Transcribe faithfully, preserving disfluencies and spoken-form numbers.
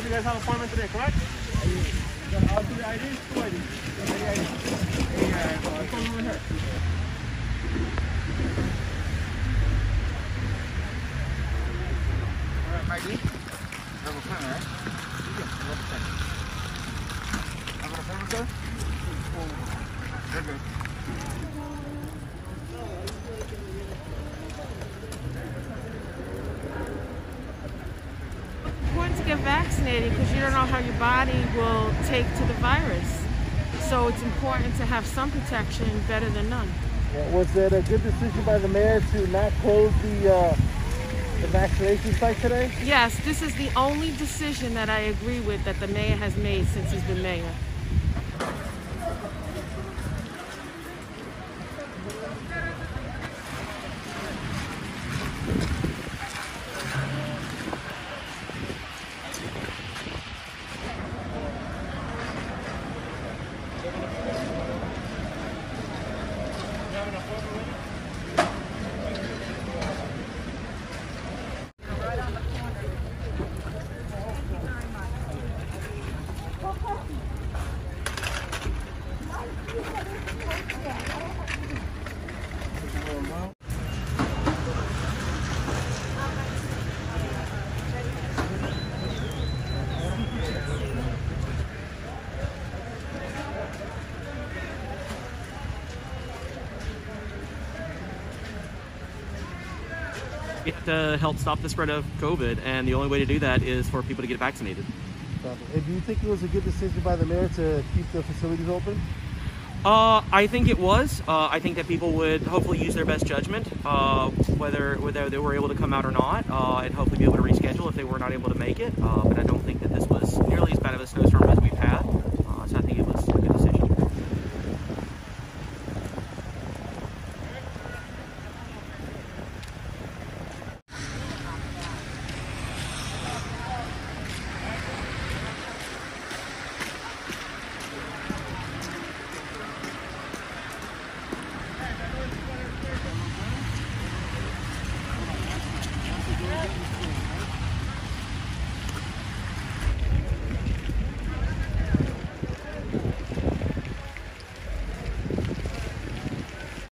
told you guys have an appointment today, correct? You got all three I Ds? Two I Ds. Any I Ds? Any I Ds? Let's go over here. Alright, I D? Have a pen, right? Yeah, have a pen. Have a pen, sir? You're good. To get vaccinated because you don't know how your body will take to the virus. So it's important to have some protection better than none. Yeah, was it a good decision by the mayor to not close the, uh, the vaccination site today? Yes, this is the only decision that I agree with that the mayor has made since he's been mayor. We have to help stop the spread of COVID, and the only way to do that is for people to get vaccinated. And do you think it was a good decision by the mayor to keep the facilities open? Uh, I think it was. Uh, I think that people would hopefully use their best judgment, uh, whether whether they were able to come out or not, uh, and hopefully be able to reschedule if they were not able to make it. Uh, but I don't think that this was nearly as bad of a snowstorm as we've had.